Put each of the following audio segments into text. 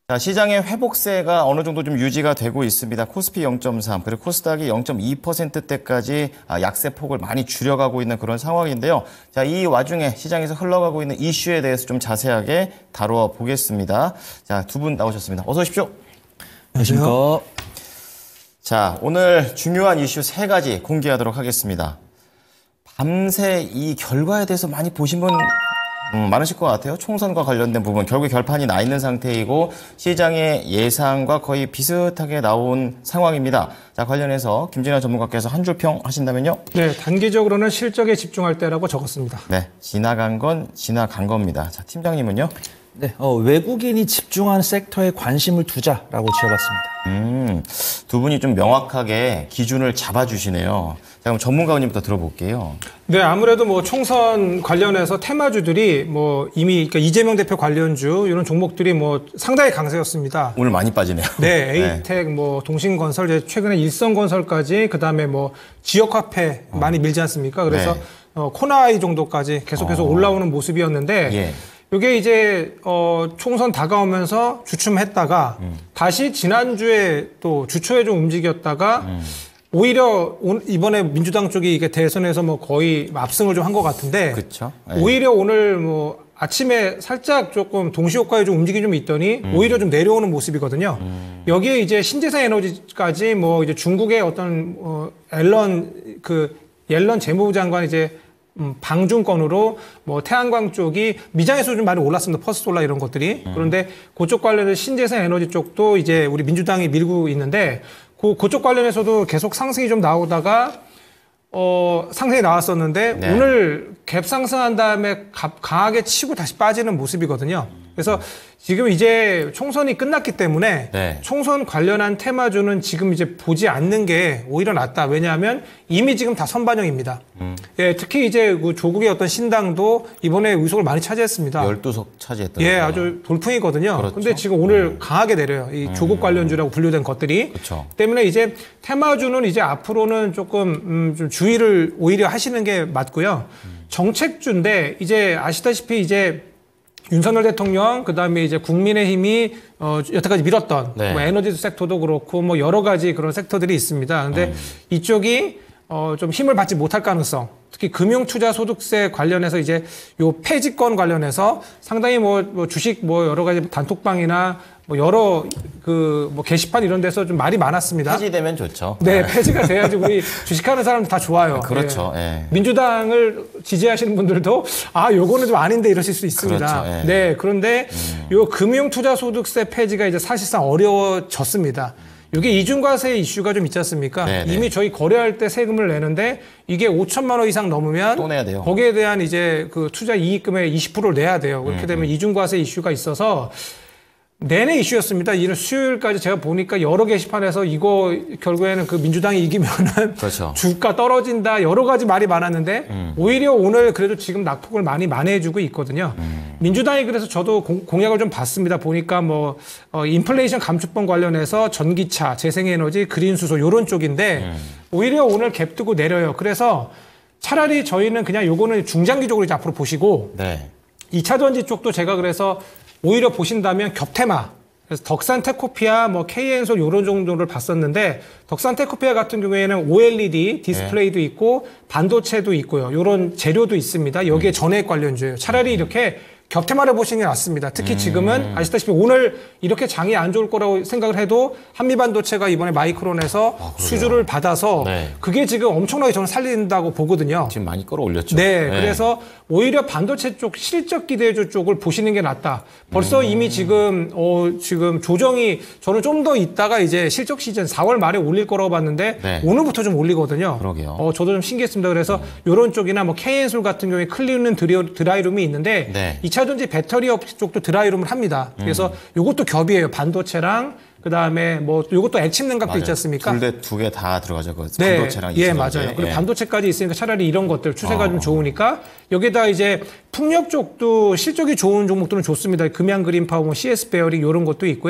자, 시장의 회복세가 어느 정도 좀 유지가 되고 있습니다. 코스피 0.3, 그리고 코스닥이 0.2%대까지 약세폭을 많이 줄여가고 있는 그런 상황인데요. 자, 이 와중에 시장에서 흘러가고 있는 이슈에 대해서 좀 자세하게 다루어 보겠습니다. 자, 두 분 나오셨습니다. 어서 오십시오. 안녕하십니까. 자, 오늘 중요한 이슈 3가지 공개하도록 하겠습니다. 밤새 이 결과에 대해서 많이 보신 분 많으실 것 같아요. 총선과 관련된 부분 결국에 결판이 나 있는 상태이고 시장의 예상과 거의 비슷하게 나온 상황입니다. 자, 관련해서 김진아 전문가께서 한 줄 평 하신다면요. 네, 단기적으로는 실적에 집중할 때라고 적었습니다. 네, 지나간 건 지나간 겁니다. 자, 팀장님은요? 네, 외국인이 집중한 섹터에 관심을 두자라고 지어봤습니다. 두 분이 좀 명확하게 기준을 잡아주시네요. 자, 그럼 전문가님부터 들어볼게요. 네, 아무래도 뭐 총선 관련해서 테마주들이 뭐 이미 그러니까 이재명 대표 관련주 이런 종목들이 뭐 상당히 강세였습니다. 오늘 많이 빠지네요. 네, 에이텍, 뭐 동신건설, 최근에 일성건설까지 그다음에 뭐 지역화폐 많이 밀지 않습니까? 그래서 네. 코나이 정도까지 계속해서 올라오는 모습이었는데. 예. 이게 이제 총선 다가오면서 주춤했다가 다시 지난주에 또 주초에 좀 움직였다가 오히려 이번에 민주당 쪽이 이게 대선에서 뭐 거의 압승을 좀 한 것 같은데 그쵸? 오히려 오늘 뭐 아침에 살짝 조금 동시효과에 좀 움직임이 좀 있더니 오히려 좀 내려오는 모습이거든요. 여기에 이제 신재생 에너지까지 뭐 이제 중국의 어떤 옐런 재무부 장관 이제 방중권으로 뭐 태양광 쪽이 미장에서 좀 많이 올랐습니다. 퍼스솔라 이런 것들이. 그런데 그쪽 관련해서 신재생 에너지 쪽도 이제 우리 민주당이 밀고 있는데 그쪽 관련해서도 계속 상승이 좀 나오다가 상승이 나왔었는데 네. 오늘 갭 상승한 다음에 강하게 치고 다시 빠지는 모습이거든요. 그래서 지금 이제 총선이 끝났기 때문에 네. 총선 관련한 테마주는 지금 이제 보지 않는 게 오히려 낫다. 왜냐하면 이미 지금 다 선반영입니다. 예, 특히 이제 그 조국의 어떤 신당도 이번에 의석을 많이 차지했습니다. 12석 차지했던. 예, 아주 돌풍이거든요. 그렇죠. 근데 지금 오늘 강하게 내려요. 이 조국 관련주라고 분류된 것들이. 그렇죠. 때문에 이제 테마주는 이제 앞으로는 조금 좀 주의를 오히려 하시는 게 맞고요. 정책주인데 이제 아시다시피 이제 윤석열 대통령 그다음에 이제 국민의힘이 여태까지 밀었던 네. 뭐 에너지 섹터도 그렇고 뭐 여러 가지 그런 섹터들이 있습니다. 근데 이쪽이 좀 힘을 받지 못할 가능성, 특히 금융투자소득세 관련해서 이제 요 폐지권 관련해서 상당히 뭐 주식 뭐 여러 가지 단톡방이나 뭐 여러 뭐 게시판 이런 데서 좀 말이 많았습니다. 폐지되면 좋죠. 네, 폐지가 돼야지 우리 주식하는 사람들 다 좋아요. 그렇죠. 예. 예. 민주당을 지지하시는 분들도 요거는 좀 아닌데 이러실 수 있습니다. 그렇죠. 예. 네, 그런데 요 금융투자소득세 폐지가 이제 사실상 어려워졌습니다. 이게 이중과세 이슈가 좀 있지 않습니까? 네네. 이미 저희 거래할 때 세금을 내는데 이게 5천만 원 이상 넘으면 또 내야 돼요. 거기에 대한 이제 그 투자 이익금의 20%를 내야 돼요. 그렇게 되면 이중과세 이슈가 있어서 내내 이슈였습니다. 이런 수요일까지 제가 보니까 여러 게시판에서 이거 결국에는 그 민주당이 이기면은 그렇죠. 주가 떨어진다 여러 가지 말이 많았는데 오히려 오늘 그래도 지금 낙폭을 많이 만회해주고 있거든요. 민주당이 그래서 저도 공약을 좀 봤습니다. 보니까 뭐 인플레이션 감축법 관련해서 전기차, 재생에너지, 그린수소 이런 쪽인데 오히려 오늘 갭 뜨고 내려요. 그래서 차라리 저희는 그냥 요거는 중장기적으로 이제 앞으로 보시고 네. 2차전지 쪽도 제가 그래서 오히려 보신다면 겹테마. 그래서 덕산테코피아, 뭐 KN솔 이런 정도를 봤었는데 덕산테코피아 같은 경우에는 OLED 디스플레이도 네. 있고 반도체도 있고요. 이런 재료도 있습니다. 여기에 전해액 관련주예요. 차라리 이렇게 겹테마를 보시는 게 낫습니다. 특히 지금은 아시다시피 오늘 이렇게 장이 안 좋을 거라고 생각을 해도 한미반도체가 이번에 마이크론에서 수주를 받아서 네. 그게 지금 엄청나게 저는 살린다고 보거든요. 지금 많이 끌어올렸죠. 네, 그래서 오히려 반도체 쪽 실적 기대주 쪽을 보시는 게 낫다. 벌써 이미 지금 조정이 저는 좀 더 있다가 이제 실적 시즌 4월 말에 올릴 거라고 봤는데 네. 오늘부터 좀 올리거든요. 그러게요. 저도 좀 신기했습니다. 그래서 이런 쪽이나 뭐 KN솔 같은 경우에 클리는 드라이룸이 있는데 네. 2차전지 배터리 업체 쪽도 드라이룸을 합니다. 그래서 이것도 겹이에요. 반도체랑 그다음에 뭐 이것도 액침 냉각도 있지 않습니까? 두 개 다 들어가죠. 그 네. 반도체랑 예, 맞아요. 그리고 예. 반도체까지 있으니까 차라리 이런 것들 추세가 좀 좋으니까 여기다 이제 풍력 쪽도 실적이 좋은 종목들은 좋습니다. 금양 그린파워, CS 베어링 이런 것도 있고요.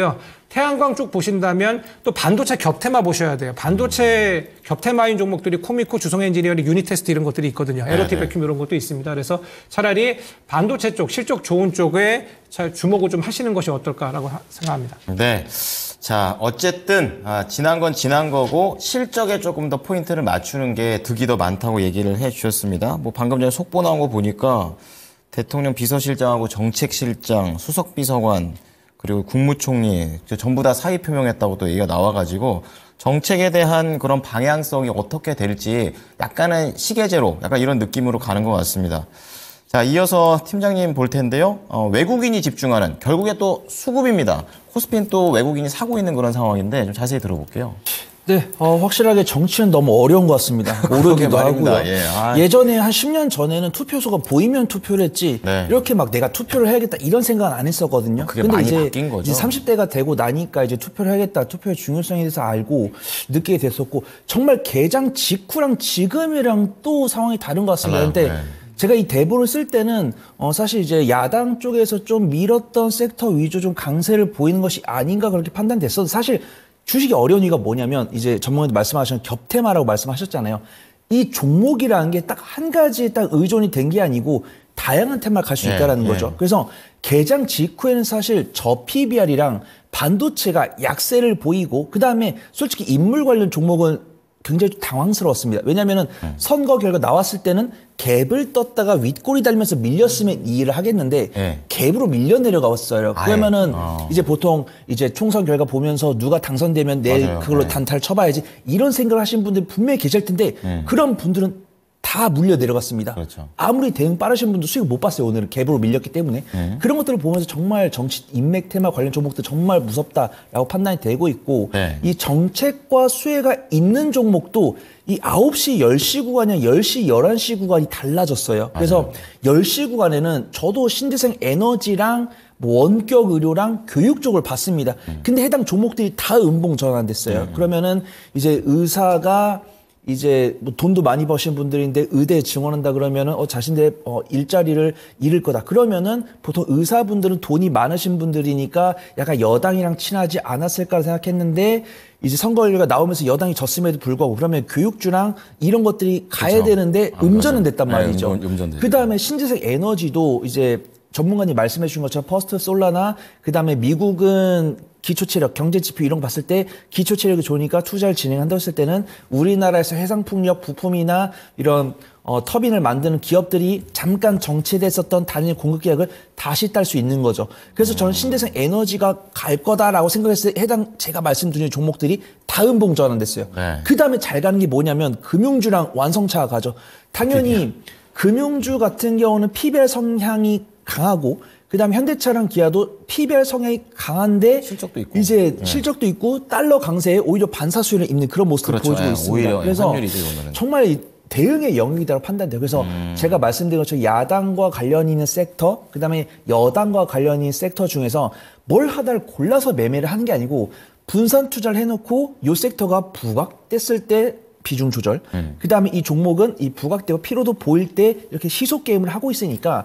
태양광 쪽 보신다면 또 반도체 겹테마 보셔야 돼요. 반도체 겹테마인 종목들이 코미코, 주성엔지니어링, 유니테스트 이런 것들이 있거든요. 에러티 베큐um 이런 것도 있습니다. 그래서 차라리 반도체 쪽, 실적 좋은 쪽에 잘 주목을 좀 하시는 것이 어떨까라고 생각합니다. 네. 자, 어쨌든 지난 건 지난 거고 실적에 조금 더 포인트를 맞추는 게 득이 더 많다고 얘기를 해 주셨습니다. 뭐 방금 전에 속보 나온 거 보니까 대통령 비서실장하고 정책실장, 수석비서관 그리고 국무총리 전부 다 사의 표명했다고 또 얘기가 나와가지고 정책에 대한 그런 방향성이 어떻게 될지 약간은 시계제로 약간 이런 느낌으로 가는 것 같습니다. 자, 이어서 팀장님 볼 텐데요. 외국인이 집중하는 결국에 또 수급입니다. 코스피는 또 외국인이 사고 있는 그런 상황인데 좀 자세히 들어볼게요. 네, 확실하게 정치는 너무 어려운 것 같습니다. 모르기도 하고요. 예전에 한 10년 전에는 투표소가 보이면 투표를 했지 네. 이렇게 막 내가 투표를 해야겠다 이런 생각은 안 했었거든요. 그게 근데 많이 이제, 바뀐 거죠. 이제 30대가 되고 나니까 이제 투표를 해야겠다, 투표의 중요성에 대해서 알고 느끼게 됐었고 정말 개장 직후랑 지금이랑 또 상황이 다른 것 같습니다. 달라요. 근데 네. 제가 이 대보를 쓸 때는 사실 이제 야당 쪽에서 좀 밀었던 섹터 위주 좀 강세를 보이는 것이 아닌가 그렇게 판단됐어도 사실 주식이 어려운 이유가 뭐냐면 이제 전문가들 말씀하시는 겹테마라고 말씀하셨잖아요. 이 종목이라는 게 딱 한 가지에 딱 의존이 된 게 아니고 다양한 테마를 갈 수 있다는 거죠. 그래서 개장 직후에는 사실 저PBR이랑 반도체가 약세를 보이고 그다음에 솔직히 인물 관련 종목은 굉장히 당황스러웠습니다. 왜냐하면은 선거 결과 나왔을 때는 갭을 떴다가 윗골이 달면서 밀렸으면 이해를 하겠는데 갭으로 밀려 내려갔어요. 그러면은 이제 보통 이제 총선 결과 보면서 누가 당선되면 내일 맞아요. 그걸로 단타를 쳐봐야지 이런 생각을 하신 분들이 분명히 계실 텐데 그런 분들은 다 물려 내려갔습니다. 그렇죠. 아무리 대응 빠르신 분도 수익 못 봤어요. 오늘은 갭으로 밀렸기 때문에. 그런 것들을 보면서 정말 정치 인맥 테마 관련 종목들 정말 무섭다라고 판단이 되고 있고 이 정책과 수혜가 있는 종목도 이 9시, 10시 구간이랑 10시, 11시 구간이 달라졌어요. 그래서 10시 구간에는 저도 신재생 에너지랑 뭐 원격 의료랑 교육 쪽을 봤습니다. 근데 해당 종목들이 다 음봉 전환됐어요. 그러면은 이제 의사가 이제 뭐 돈도 많이 버신 분들인데 의대에 증원한다 그러면은 자신들의 일자리를 잃을 거다. 그러면은 보통 의사분들은 돈이 많으신 분들이니까 약간 여당이랑 친하지 않았을까 생각했는데 이제 선거율가 나오면서 여당이 졌음에도 불구하고 그러면 교육주랑 이런 것들이 가야 그렇죠. 되는데 음전은 됐단 말이죠. 음전되죠. 그다음에 신재생 에너지도 이제 전문가님 말씀해 주신 것처럼 퍼스트 솔라나 그다음에 미국은 기초체력, 경제지표 이런 거 봤을 때 기초체력이 좋으니까 투자를 진행한다고 했을 때는 우리나라에서 해상풍력 부품이나 이런 터빈을 만드는 기업들이 잠깐 정체됐었던 단일 공급 계약을 다시 딸 수 있는 거죠. 그래서 저는 신재생 에너지가 갈 거다라고 생각했을 때 해당 제가 말씀드린 종목들이 다 음봉 전환됐어요. 그 다음에 잘 가는 게 뭐냐면 금융주랑 완성차가 가죠. 당연히 금융주 같은 경우는 PBR 성향이 강하고 그다음에 현대차랑 기아도 PBR 성향이 강한데 실적도 있고 이제 실적도 있고 달러 강세에 오히려 반사수혜를 입는 그런 모습을 그렇죠. 보여주고 있습니다. 오히려 그래서 환율이죠, 이거는. 정말 대응의 영역이라고 판단돼요. 그래서 제가 말씀드린 것처럼 야당과 관련 있는 섹터, 그다음에 여당과 관련 있는 섹터 중에서 뭘 하나를 골라서 매매를 하는 게 아니고 분산 투자를 해놓고 이 섹터가 부각됐을 때 비중 조절, 그다음에 이 종목은 이 부각되고 피로도 보일 때 이렇게 시속 게임을 하고 있으니까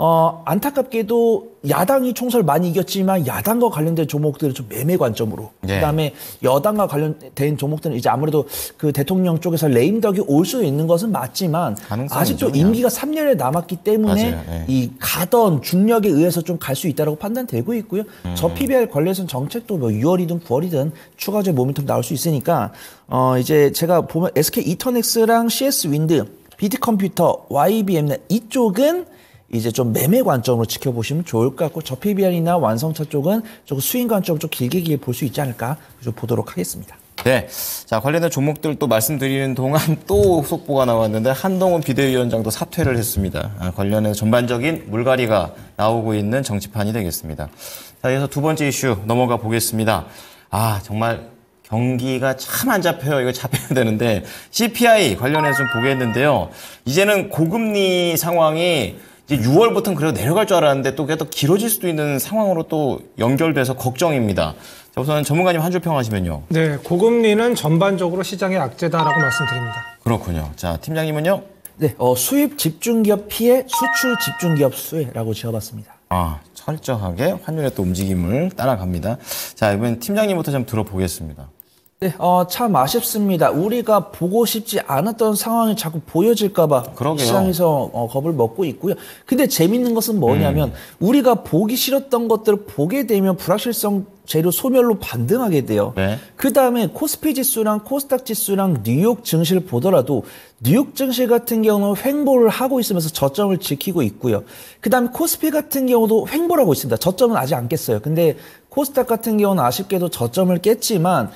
안타깝게도 야당이 총선을 많이 이겼지만 야당과 관련된 종목들은 좀 매매 관점으로 그다음에 여당과 관련된 종목들은 이제 아무래도 그 대통령 쪽에서 레임덕이 올 수 있는 것은 맞지만 아직도 임기가 3년에 남았기 때문에 이 가던 중력에 의해서 좀 갈 수 있다고 판단되고 있고요. 저 PBR 관련해서는 정책도 뭐 6월이든 9월이든 추가적인 모멘텀 나올 수 있으니까 이제 제가 보면 SK 이터넥스랑 CS 윈드, BT 컴퓨터, YBM 이쪽은 이제 좀 매매 관점으로 지켜보시면 좋을 것 같고 저 PBR이나 완성차 쪽은 조금 수익 관점으로 좀 길게 볼 수 있지 않을까 좀 보도록 하겠습니다. 네. 자, 관련된 종목들 또 말씀드리는 동안 또 속보가 나왔는데 한동훈 비대위원장도 사퇴를 했습니다. 관련해서 전반적인 물갈이가 나오고 있는 정치판이 되겠습니다. 자, 이어서 두 번째 이슈 넘어가 보겠습니다. 정말 경기가 참 안 잡혀요. 이거 잡혀야 되는데 CPI 관련해서 좀 보겠는데요. 이제는 고금리 상황이 이제 6월부터는 그래도 내려갈 줄 알았는데 또 그게 또 길어질 수도 있는 상황으로 또 연결돼서 걱정입니다. 자, 우선 전문가님 한 줄 평하시면요. 네, 고금리는 전반적으로 시장의 악재다라고 말씀드립니다. 그렇군요. 자, 팀장님은요? 네, 수입 집중기업 피해 수출 집중기업 수혜라고 지어봤습니다. 철저하게 환율의 또 움직임을 따라갑니다. 자, 이번엔 팀장님부터 좀 들어보겠습니다. 네, 참 아쉽습니다. 우리가 보고 싶지 않았던 상황이 자꾸 보여질까봐 그러게요. 시장에서 겁을 먹고 있고요. 근데 재밌는 것은 뭐냐면 우리가 보기 싫었던 것들을 보게 되면 불확실성 재료 소멸로 반등하게 돼요. 네. 그 다음에 코스피 지수랑 코스닥 지수랑 뉴욕 증시를 보더라도 뉴욕 증시 같은 경우는 횡보를 하고 있으면서 저점을 지키고 있고요. 그 다음에 코스피 같은 경우도 횡보를 하고 있습니다. 저점은 아직 안 깼어요. 근데 코스닥 같은 경우는 아쉽게도 저점을 깼지만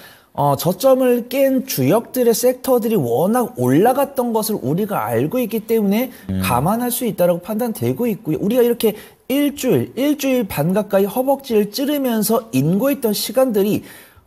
저점을 깬 주역들의 섹터들이 워낙 올라갔던 것을 우리가 알고 있기 때문에 감안할 수 있다고 판단되고 있고요. 우리가 이렇게 일주일 반 가까이 허벅지를 찌르면서 인고했던 시간들이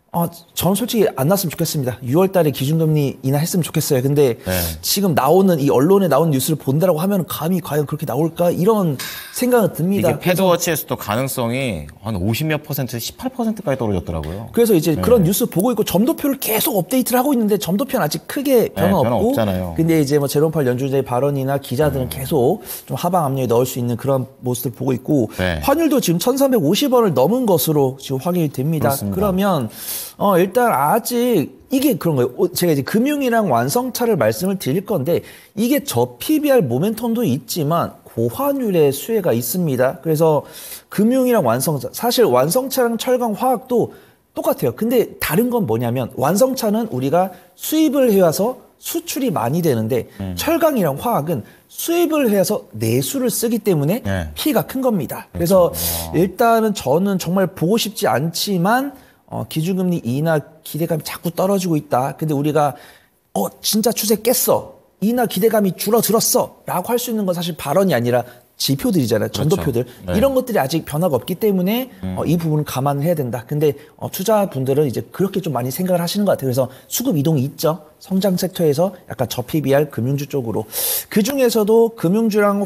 저는 솔직히 안 났으면 좋겠습니다. 6월 달에 기준금리 인하했으면 좋겠어요. 근데 지금 나오는 이 언론에 나온 뉴스를 본다라고 하면 감히 과연 그렇게 나올까? 이런 생각은 듭니다. 이게 패드워치에서도 가능성이 한 50몇 퍼센트, 18%까지 떨어졌더라고요. 그래서 이제 그런 뉴스 보고 있고 점도표를 계속 업데이트를 하고 있는데 점도표는 아직 크게 변화 변화 없고. 없잖아요. 근데 이제 뭐 제롬 파월 연준의 발언이나 기자들은 계속 좀 하방 압력에 넣을 수 있는 그런 모습을 보고 있고 네. 환율도 지금 1,350원을 넘은 것으로 지금 확인이 됩니다. 그렇습니다. 그러면 일단 아직 이게 그런 거예요. 제가 이제 금융이랑 완성차를 말씀을 드릴 건데 이게 저 PBR 모멘텀도 있지만 고환율의 수혜가 있습니다. 그래서 금융이랑 완성차, 사실 완성차랑 철강, 화학도 똑같아요. 근데 다른 건 뭐냐면 완성차는 우리가 수입을 해와서 수출이 많이 되는데 철강이랑 화학은 수입을 해서 내수를 쓰기 때문에 네. 피해가 큰 겁니다. 그래서 일단은 저는 정말 보고 싶지 않지만 기준금리 인하 기대감이 자꾸 떨어지고 있다. 근데 우리가 진짜 추세 깼어. 인하 기대감이 줄어들었어. 라고 할 수 있는 건 사실 발언이 아니라 지표들이잖아요. 점도표들. 그렇죠. 네. 이런 것들이 아직 변화가 없기 때문에 이 부분은 감안을 해야 된다. 근데 투자분들은 이제 그렇게 좀 많이 생각을 하시는 것 같아요. 그래서 수급 이동이 있죠. 성장 섹터에서 약간 저 PBR 금융주 쪽으로. 그중에서도 금융주랑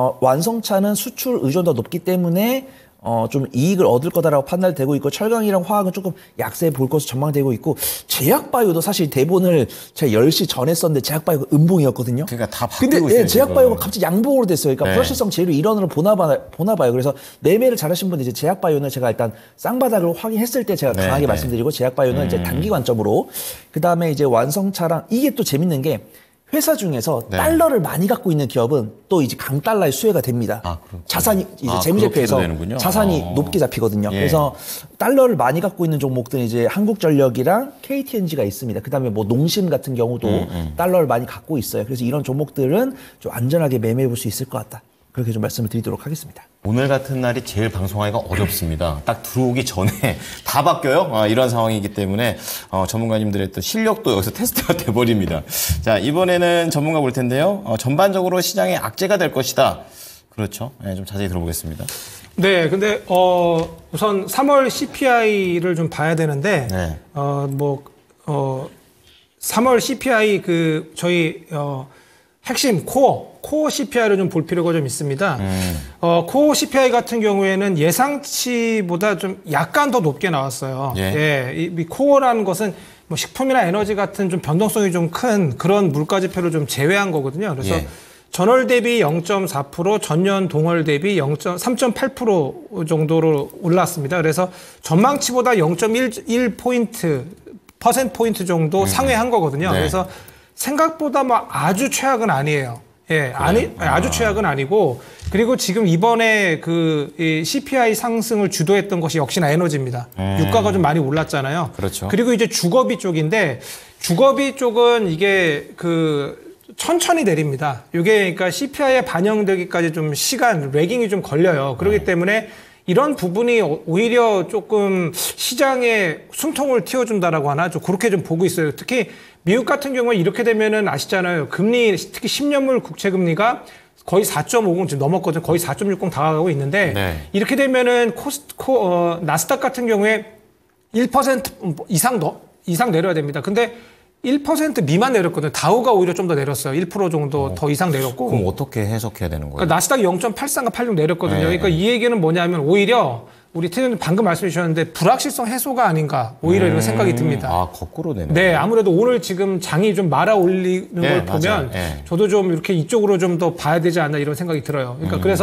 완성차는 수출 의존도가 높기 때문에 좀 이익을 얻을 거다라고 판단되고 있고 철강이랑 화학은 조금 약세 볼 것으로 전망되고 있고 제약바이오도 사실 대본을 제가 10시 전에 썼는데 제약바이오가 음봉이었거든요. 그러니까 다 바뀌고 근데 있어요. 제약바이오가 지금. 갑자기 양봉으로 됐어요. 그러니까 네. 불확실성 재료 일원으로 보나 봐요. 그래서 매매를 잘하신 분들 이제 제약바이오는 제가 일단 쌍바닥을 확인했을 때 제가 네, 강하게 네. 말씀드리고 제약바이오는 이제 단기 관점으로 그다음에 이제 완성차랑 이게 또 재밌는 게 회사 중에서 네. 달러를 많이 갖고 있는 기업은 또 이제 강달러의 수혜가 됩니다. 그렇군요. 자산이 이제 그렇게도 재무제표에서 되는군요. 자산이 높게 잡히거든요. 예. 그래서 달러를 많이 갖고 있는 종목들은 이제 한국전력이랑 KTNG가 있습니다. 그다음에 뭐 농심 같은 경우도 달러를 많이 갖고 있어요. 그래서 이런 종목들은 좀 안전하게 매매해 볼 수 있을 것 같다. 그렇게 좀 말씀을 드리도록 하겠습니다. 오늘 같은 날이 제일 방송하기가 어렵습니다. 딱 들어오기 전에 다 바뀌어요. 이런 상황이기 때문에 전문가님들의 또 실력도 여기서 테스트가 돼버립니다. 자, 이번에는 전문가 볼 텐데요. 전반적으로 시장의 악재가 될 것이다. 그렇죠. 네, 좀 자세히 들어보겠습니다. 네, 근데 우선 3월 CPI를 좀 봐야 되는데 네. 3월 CPI 저희 핵심 코어 CPI를 좀 볼 필요가 좀 있습니다. 코어 CPI 같은 경우에는 예상치보다 좀 약간 더 높게 나왔어요. 예. 이 코어라는 것은 뭐 식품이나 에너지 같은 좀 변동성이 좀 큰 그런 물가 지표를 좀 제외한 거거든요. 그래서 예. 전월 대비 0.4%, 전년 동월 대비 3.8% 정도로 올랐습니다. 그래서 전망치보다 0.1포인트, 퍼센트포인트 정도 상회한 거거든요. 네. 그래서 생각보다 뭐 아주 최악은 아니에요. 아주 최악은 아니고, 그리고 지금 이번에 이 CPI 상승을 주도했던 것이 역시나 에너지입니다. 유가가 좀 많이 올랐잖아요. 그렇죠. 그리고 이제 주거비 쪽인데, 주거비 쪽은 이게 천천히 내립니다. 이게 그러니까 CPI에 반영되기까지 좀 레깅이 좀 걸려요. 그렇기 때문에 이런 부분이 오히려 조금 시장에 숨통을 틔워준다라고 하나, 좀 그렇게 좀 보고 있어요. 특히 미국 같은 경우에 이렇게 되면은 아시잖아요. 금리, 특히 10년물 국채 금리가 거의 4.50 지금 넘었거든요. 거의 4.60 다가가고 있는데, 네. 이렇게 되면은 나스닥 같은 경우에 1% 이상 내려야 됩니다. 근데 1% 미만 내렸거든요. 다우가 오히려 좀 더 내렸어요. 1% 정도 더 이상 내렸고. 그럼 어떻게 해석해야 되는 거예요? 그러니까 나스닥이 0.83가 86 내렸거든요. 네. 그러니까 이 얘기는 뭐냐면 오히려 우리 팀장님 방금 말씀해 주셨는데 불확실성 해소가 아닌가 오히려 이런 생각이 듭니다. 거꾸로 되네. 네, 아무래도 오늘 지금 장이 좀 말아 올리는 걸 맞아요. 보면 네. 저도 좀 이렇게 이쪽으로 좀 더 봐야 되지 않나 이런 생각이 들어요. 그러니까 그래서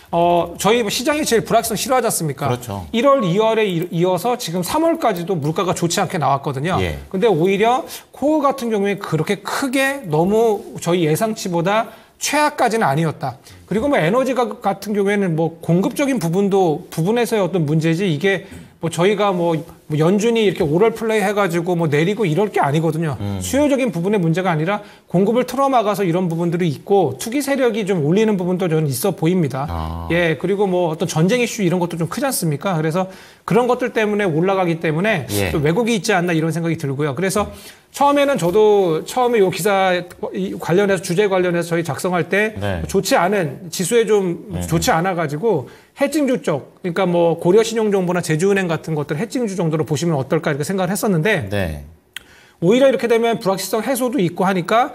저희 뭐 시장이 제일 불확실성 싫어하지 않습니까? 그렇죠. 1월, 2월에 이어서 지금 3월까지도 물가가 좋지 않게 나왔거든요. 예. 근데 오히려 코어 같은 경우에 그렇게 크게 너무 저희 예상치보다 최악까지는 아니었다. 그리고 뭐 에너지 가격 같은 경우에는 뭐 공급적인 부분에서의 어떤 문제지 이게 뭐 저희가 뭐 연준이 이렇게 오럴 플레이 해가지고 뭐 내리고 이럴 게 아니거든요. 수요적인 부분의 문제가 아니라 공급을 틀어막아서 이런 부분들이 있고 투기 세력이 좀 올리는 부분도 저는 있어 보입니다. 예, 그리고 뭐 어떤 전쟁 이슈 이런 것도 좀 크지 않습니까? 그래서 그런 것들 때문에 올라가기 때문에 예. 좀 왜곡이 있지 않나 이런 생각이 들고요. 그래서 처음에는 저도 처음에 요 기사 관련해서 주제 관련해서 저희 작성할 때 네. 좋지 않은 지수에 좀 좋지 않아 가지고 해칭주 쪽 그러니까 뭐 고려신용정보나 제주은행 같은 것들 해칭주 정도로 보시면 어떨까 이렇게 생각을 했었는데 네. 오히려 이렇게 되면 불확실성 해소도 있고 하니까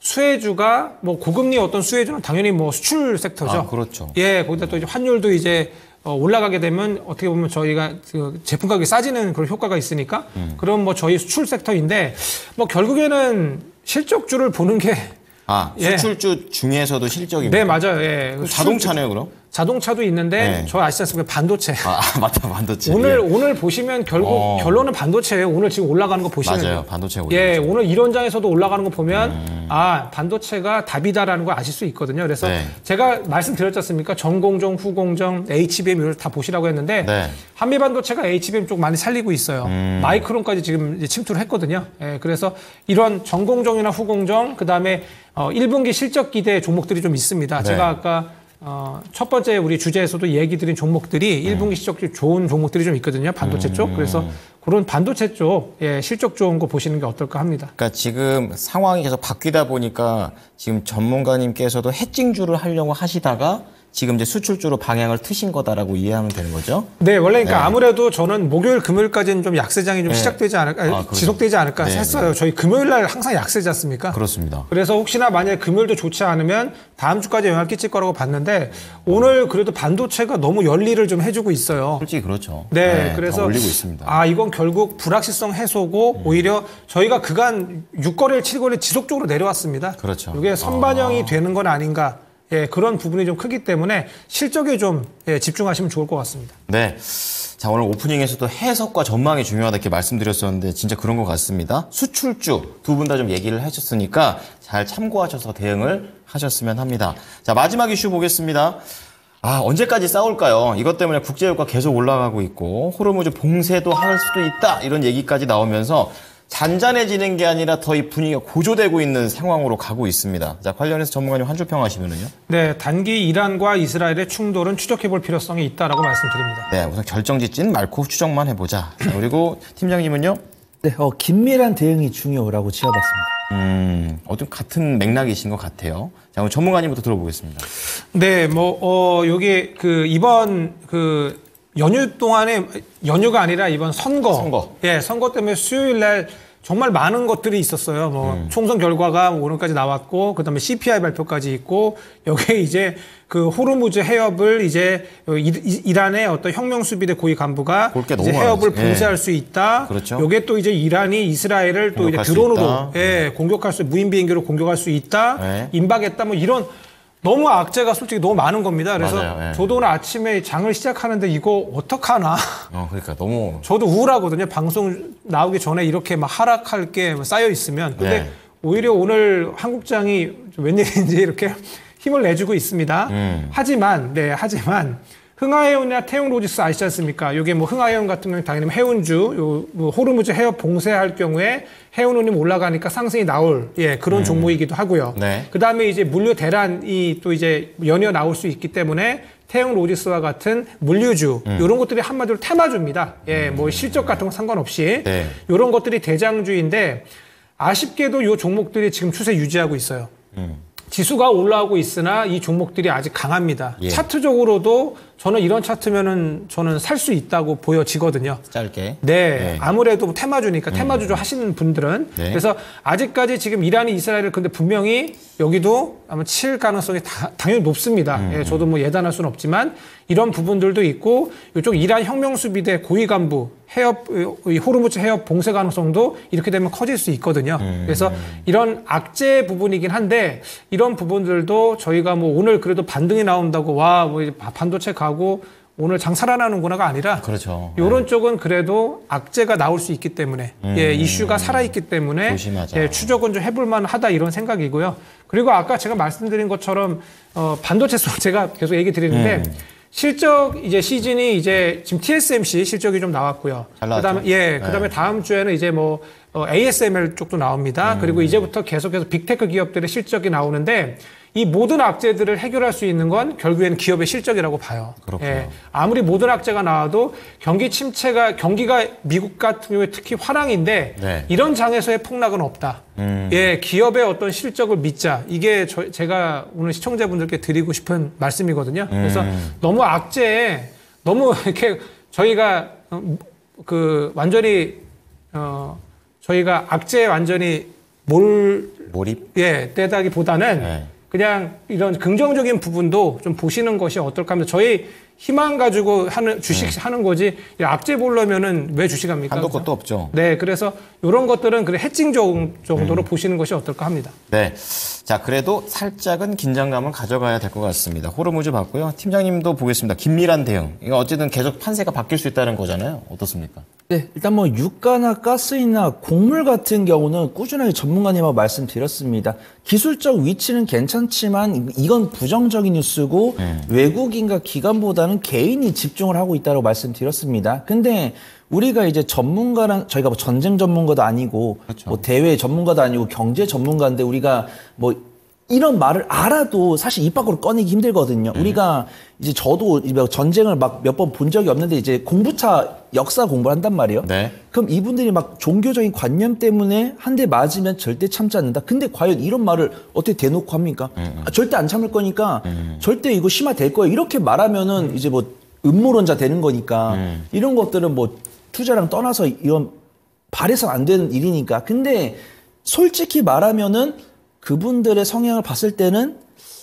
수혜주가 뭐 고금리 어떤 수혜주는 당연히 뭐 수출 섹터죠. 아, 그렇죠. 예, 거기다 또 이제 환율도 이제 올라가게 되면 어떻게 보면 저희가 그 제품 가격이 싸지는 그런 효과가 있으니까 그럼 뭐 저희 수출 섹터인데 뭐 결국에는 실적주를 보는 게 예. 수출주 중에서도 실적입니다. 네, 맞아요. 예. 그럼 자동차네요, 그럼? 자동차도 있는데 네. 저 아시지 않습니까? 반도체. 맞다, 반도체. 오늘 보시면 결국 결론은 반도체예요. 오늘 지금 올라가는 거 보시면 맞아요, 반도체 올리죠. 예, 오늘 이론장에서도 올라가는 거 보면 반도체가 답이다라는 걸 아실 수 있거든요. 그래서 네. 제가 말씀드렸지 않습니까? 전공정, 후공정, HBM 이걸 다 보시라고 했는데 네. 한미 반도체가 HBM 쪽 많이 살리고 있어요. 마이크론까지 지금 이제 침투를 했거든요. 예, 그래서 이런 전공정이나 후공정 그다음에 1분기 실적 기대 종목들이 좀 있습니다. 네. 제가 아까 첫 번째 우리 주제에서도 얘기 드린 종목들이 1분기 실적이 좋은 종목들이 좀 있거든요. 반도체 쪽. 그래서 그런 반도체 쪽 실적 좋은 거 보시는 게 어떨까 합니다. 그러니까 지금 상황이 계속 바뀌다 보니까 지금 전문가님께서도 해칭주를 하려고 하시다가 지금 이제 수출주로 방향을 트신 거다라고 이해하면 되는 거죠? 네, 원래 그러니까 네. 아무래도 저는 목요일, 금요일까지는 좀 약세장이 좀 네. 시작되지 않을까, 그렇죠. 지속되지 않을까 네, 했어요. 저희 금요일 날 항상 약세지 않습니까? 그렇습니다. 그래서 혹시나 만약에 금요일도 좋지 않으면 다음 주까지 영향을 끼칠 거라고 봤는데 오늘 그래도 반도체가 너무 열리를 좀 해주고 있어요. 솔직히 그렇죠. 네, 다 그래서 올리고 있습니다. 이건 결국 불확실성 해소고 오히려 저희가 그간 6거래일, 7거래일 지속적으로 내려왔습니다. 그렇죠. 이게 선반영이 되는 건 아닌가. 예, 그런 부분이 좀 크기 때문에 실적에 좀 집중하시면 좋을 것 같습니다. 네. 자, 오늘 오프닝에서도 해석과 전망이 중요하다 이렇게 말씀드렸었는데 진짜 그런 것 같습니다. 수출주 두 분 다 좀 얘기를 하셨으니까 잘 참고하셔서 대응을 하셨으면 합니다. 자, 마지막 이슈 보겠습니다. 언제까지 싸울까요? 이것 때문에 국제유가 계속 올라가고 있고 호르무즈 봉쇄도 할 수도 있다 이런 얘기까지 나오면서 잔잔해지는 게 아니라 더 이 분위기가 고조되고 있는 상황으로 가고 있습니다. 자, 관련해서 전문가님 한 줄 평 하시면은요. 네, 단기 이란과 이스라엘의 충돌은 추적해 볼 필요성이 있다라고 말씀드립니다. 네, 우선 결정짓지는 말고 추정만 해보자. 자, 그리고 팀장님은요? 네, 긴밀한 대응이 중요하다고 지어봤습니다. 어떤 같은 맥락이신 것 같아요. 자, 그럼 전문가님부터 들어보겠습니다. 네, 요게 이번 연휴 동안에 연휴가 아니라 이번 선거. 예, 선거 때문에 수요일 날 정말 많은 것들이 있었어요. 총선 결과가 오늘까지 나왔고, 그 다음에 CPI 발표까지 있고, 여기에 이제 그 호르무즈 해협을 이제 이란의 어떤 혁명수비대 고위 간부가 볼 게 이제 너무 해협을 많아요. 봉쇄할 수 있다. 그렇죠. 요게 또 이제 이란이 이스라엘을 또 이제 공격할 수 드론으로 있다. 공격할 무인 비행기로 공격할 수 있다. 네. 임박했다. 뭐 이런 너무 악재가 솔직히 너무 많은 겁니다. 그래서 맞아요. 예. 저도 오늘 아침에 장을 시작하는데 이거 어떡하나. 그러니까 너무. 저도 우울하거든요. 방송 나오기 전에 이렇게 막 하락할 게 쌓여 있으면. 근데 네. 오히려 오늘 한국장이 웬일인지 이렇게 힘을 내주고 있습니다. 하지만 흥하해운이나 태용로지스 아시지 않습니까? 이게 뭐 흥하해운 같은 경우는 당연히 해운주, 뭐 호르무즈 해협 봉쇄할 경우에 해운운임 올라가니까 상승이 나올 그런 종목이기도 하고요. 네. 그 다음에 이제 물류 대란이 또 이제 연이어 나올 수 있기 때문에 태용로지스와 같은 물류주 이런 것들이 한마디로 테마주입니다. 뭐 실적 같은 거 상관없이 네. 이런 것들이 대장주인데 아쉽게도 이 종목들이 지금 추세 유지하고 있어요. 지수가 올라오고 있으나 이 종목들이 아직 강합니다. 예. 차트적으로도 저는 이런 차트면은 저는 살 수 있다고 보여지거든요. 짧게. 네, 아무래도 테마주니까 테마주 하시는 분들은 네. 그래서 아직까지 지금 이란이 이스라엘을 근데 분명히 여기도 아마 칠 가능성이 당연히 높습니다. 예, 저도 뭐 예단할 수는 없지만 이런 부분들도 있고 이쪽 이란 혁명수비대 고위 간부 해협 이 호르무즈 해협 봉쇄 가능성도 이렇게 되면 커질 수 있거든요. 그래서 이런 악재 부분이긴 한데 이런 부분들도 저희가 뭐 오늘 그래도 반등이 나온다고 와 뭐 반도체 가고 오늘 장 살아나는구나가 아니라 그렇죠. 이런 쪽은 그래도 악재가 나올 수 있기 때문에 예, 이슈가 살아있기 때문에 조심하자. 예, 추적은 좀 해볼 만하다 이런 생각이고요. 그리고 아까 제가 말씀드린 것처럼 반도체 속 제가 계속 얘기 드리는데 실적 이제 시즌이 이제 지금 TSMC 실적이 좀 나왔고요. 잘 나왔죠? 그다음에 그다음에 다음 주에는 이제 뭐 ASML 쪽도 나옵니다. 그리고 이제부터 계속해서 빅테크 기업들의 실적이 나오는데 이 모든 악재들을 해결할 수 있는 건 결국에는 기업의 실적이라고 봐요. 그렇군요. 예, 아무리 모든 악재가 나와도 경기가 미국 같은 경우에 특히 화랑인데 네. 이런 장에서의 폭락은 없다. 예, 기업의 어떤 실적을 믿자. 이게 제가 오늘 시청자분들께 드리고 싶은 말씀이거든요. 그래서 너무 악재에 너무 이렇게 저희가 완전히 저희가 악재에 완전히 몰입? 예, 떼다기보다는 네. 그냥 이런 긍정적인 부분도 좀 보시는 것이 어떨까 합니다. 저희 희망 가지고 하는 주식 하는 거지 악재 보려면은 왜 주식합니까? 한도 것도 없죠. 네, 그래서 이런 것들은 그래 해칭 정도로 보시는 것이 어떨까 합니다. 네. 자, 그래도 살짝은 긴장감을 가져가야 될 것 같습니다. 호르무즈 봤고요. 팀장님도 보겠습니다. 긴밀한 대응. 이거 어쨌든 계속 판세가 바뀔 수 있다는 거잖아요. 어떻습니까? 네, 일단 뭐 유가나 가스이나 곡물 같은 경우는 꾸준하게 전문가님하고 말씀드렸습니다. 기술적 위치는 괜찮지만 이건 부정적인 뉴스고 외국인과 기관보다는 개인이 집중을 하고 있다고 말씀드렸습니다. 근데 우리가 이제 전문가랑 저희가 뭐 전쟁 전문가도 아니고 그렇죠. 뭐 대외 전문가도 아니고 경제 전문가인데 우리가 뭐 이런 말을 알아도 사실 입 밖으로 꺼내기 힘들거든요. 우리가 이제 저도 전쟁을 막 몇 번 본 적이 없는데 이제 공부차 역사 공부를 한단 말이에요. 네. 그럼 이분들이 막 종교적인 관념 때문에 한 대 맞으면 절대 참지 않는다. 근데 과연 이런 말을 어떻게 대놓고 합니까? 절대 안 참을 거니까 절대 이거 심화될 거예요. 이렇게 말하면은 이제 뭐 음모론자 되는 거니까 이런 것들은 뭐 투자랑 떠나서 이런 발해서 안 되는 일이니까. 근데 솔직히 말하면은 그분들의 성향을 봤을 때는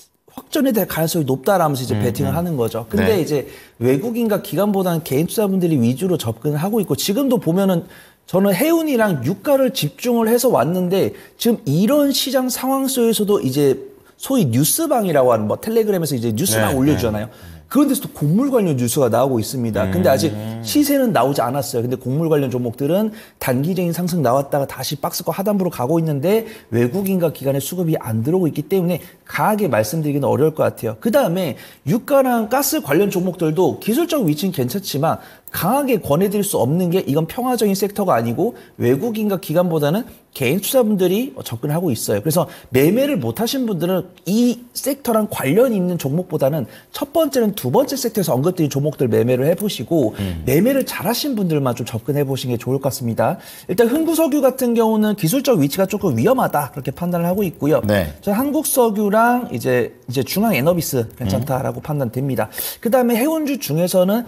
확전에 대한 가능성이 높다라면서 이제 베팅을 하는 거죠. 근데 네. 이제 외국인과 기관보다는 개인 투자분들이 위주로 접근을 하고 있고 지금도 보면은 저는 해운이랑 유가를 집중을 해서 왔는데 지금 이런 시장 상황 속에서도 이제 소위 뉴스방이라고 하는 뭐 텔레그램에서 이제 뉴스방 네, 올려주잖아요. 그런 데서도 곡물 관련 뉴스가 나오고 있습니다. 근데 아직 시세는 나오지 않았어요. 근데 곡물 관련 종목들은 단기적인 상승 나왔다가 다시 박스권 하단부로 가고 있는데 외국인과 기관의 수급이 안 들어오고 있기 때문에 강하게 말씀드리기는 어려울 것 같아요. 그 다음에 유가랑 가스 관련 종목들도 기술적 위치는 괜찮지만 강하게 권해드릴 수 없는 게 이건 평화적인 섹터가 아니고 외국인과 기관보다는 개인 투자분들이 접근하고 있어요. 그래서 매매를 못 하신 분들은 이 섹터랑 관련이 있는 종목보다는 첫 번째는 두 번째 섹터에서 언급드린 종목들 매매를 해보시고 매매를 잘하신 분들만 좀 접근해 보시는 게 좋을 것 같습니다. 일단 흥구석유 같은 경우는 기술적 위치가 조금 위험하다 그렇게 판단을 하고 있고요. 네. 저 한국석유랑 이제 중앙에너비스 괜찮다라고 판단됩니다. 그 다음에 해운주 중에서는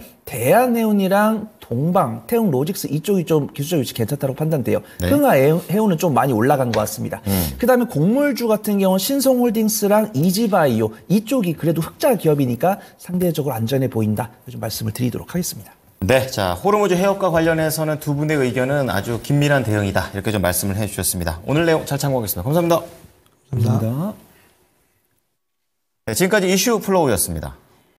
대한해운이랑 동방, 태웅로직스 이쪽이 좀 기술적 위치 괜찮다고 판단돼요. 네. 흥하해운은 좀 많이 올라간 것 같습니다. 그 다음에 곡물주 같은 경우는 신성홀딩스랑 이지바이오 이쪽이 그래도 흑자 기업이니까 상대적으로 안전해 보인다. 좀 말씀을 드리도록 하겠습니다. 네, 자 호르무즈 해협과 관련해서는 두 분의 의견은 아주 긴밀한 대응이다 이렇게 좀 말씀을 해주셨습니다. 오늘 내용 잘 참고하겠습니다. 감사합니다. 감사합니다. 네, 지금까지 이슈 플로우였습니다.